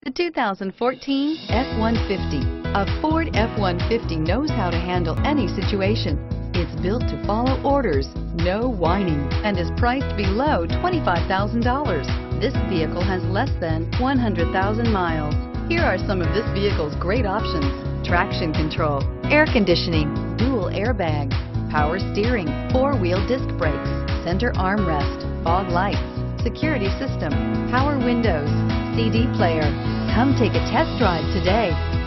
The 2014 F-150. A Ford F-150 knows how to handle any situation. It's built to follow orders, no whining, and is priced below $25,000. This vehicle has less than 100,000 miles. Here are some of this vehicle's great options: traction control, air conditioning, dual airbags, power steering, four-wheel disc brakes, center armrest, fog lights, security system, power windows, CD player. Come take a test drive today.